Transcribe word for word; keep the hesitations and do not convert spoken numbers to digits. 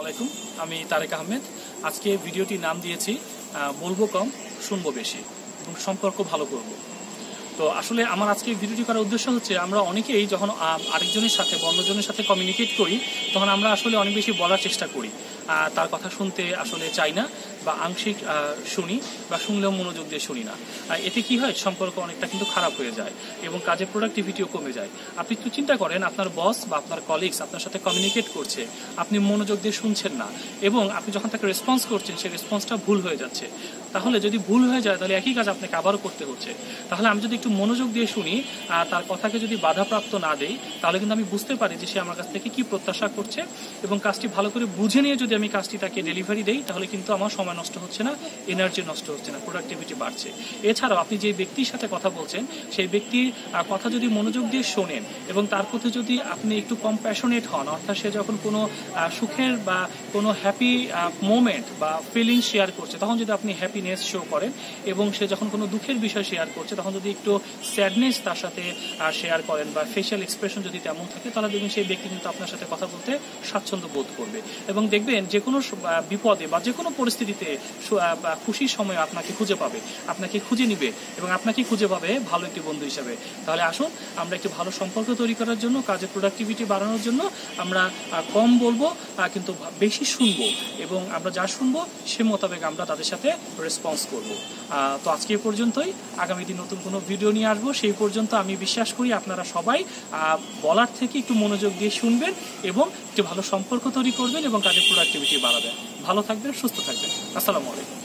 আলাইকুম, আমি তারেক আহমেদ। আজকে ভিডিওটি নাম দিয়েছি বলবো কম শুনবো বেশি এবং সম্পর্ক ভালো করব। তো আসলে আমার আজকে ভিডিওটি করার উদ্দেশ্য হচ্ছে, আমরা অনেকেই যখন আরেকজনের সাথে বা অন্যজনের সাথে কমিউনিকেট করি তখন আমরা আসলে অনেক বেশি বলার চেষ্টা করি, তার কথা শুনতে আসলে চাই না বা আংশিক শুনি বা শুনলেও মনোযোগ দিয়ে শুনি না। এতে কি হয়, সম্পর্ক অনেকটা কিন্তু খারাপ হয়ে যায় এবং কাজের প্রোডাক্টিভিটিও কমে যায়। আপনি একটু চিন্তা করেন, আপনার বস বা আপনার কলিগস আপনার সাথে কমিউনিকেট করছে, আপনি মনোযোগ দিয়ে শুনছেন না এবং আপনি যখন তাকে রেসপন্স করছেন সেই রেসপন্সটা ভুল হয়ে যাচ্ছে। তাহলে যদি ভুল হয়ে যায় তাহলে একই কাজ আপনাকে আবারও করতে হচ্ছে। তাহলে আমি যদি একটু মনোযোগ দিয়ে শুনি, তার কথাকে যদি বাধাপ্রাপ্ত না দেই, তাহলে কিন্তু আমি বুঝতে পারি যে সে আমার কাছ থেকে কি প্রত্যাশা করছে এবং কাজটি ভালো করে বুঝে নিয়ে যদি আমি কাজটি তাকে ডেলিভারি দেই তাহলে কিন্তু আমার সময় নষ্ট হচ্ছে না, এনার্জি নষ্ট হচ্ছে না, প্রোডাক্টিভিটি বাড়ছে। এছাড়াও আপনি যে ব্যক্তির সাথে কথা বলছেন সেই ব্যক্তির কথা যদি মনোযোগ দিয়ে শোনেন এবং তার প্রতি যদি আপনি একটু কম্প্যাশনেট হন, অর্থাৎ সে যখন কোনো সুখের বা কোনো হ্যাপি মোমেন্ট বা ফিলিংস শেয়ার করছে তখন যদি আপনি হ্যাপিনেস শো করেন এবং সে যখন কোনো দুঃখের বিষয় শেয়ার করছে তখন যদি একটু স্যাডনেস তার সাথে শেয়ার করেন বা ফেশিয়াল এক্সপ্রেশন যদি তেমন থাকে, তাহলে দেখবেন সেই ব্যক্তি কিন্তু আপনার সাথে কথা বলতে স্বাচ্ছন্দ্য বোধ করবে এবং দেখবেন যে কোনো বিপদে বা যে কোনো পরিস্থিতিতে খুশির সময় আপনাকে খুঁজে পাবে, আপনাকে খুঁজে নিবে এবং আপনাকে খুঁজে পাবে ভালো একটি বন্ধু হিসেবে। তাহলে আসুন আমরা একটি ভালো সম্পর্ক তৈরি করার জন্য, কাজের প্রোডাক্টিভিটি বাড়ানোর জন্য আমরা কম বলবো কিন্তু বেশি শুনবো এবং আমরা যা শুনবো সে মোতাবেক আমরা তাদের সাথে রেসপন্স করব। তো আজকে এ পর্যন্তই, আগামী দিন নতুন কোনো ভিডিও নিয়ে আসবো। সেই পর্যন্ত আমি বিশ্বাস করি আপনারা সবাই বলার থেকে একটু মনোযোগ দিয়ে শুনবেন এবং একটি ভালো সম্পর্ক তৈরি করবেন এবং কাজের প্রোডাক্টিভিটি বাড়াবেন। ভালো থাকবেন, সুস্থ থাকবেন। আসসালামু আলাইকুম।